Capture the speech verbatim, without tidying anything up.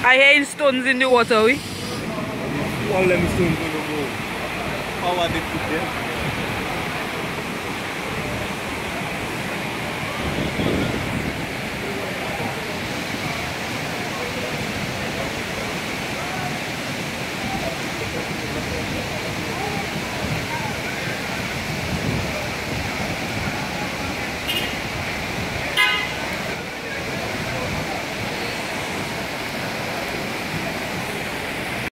I hear stones in the water, we. All them stones in the boat. Power they put there.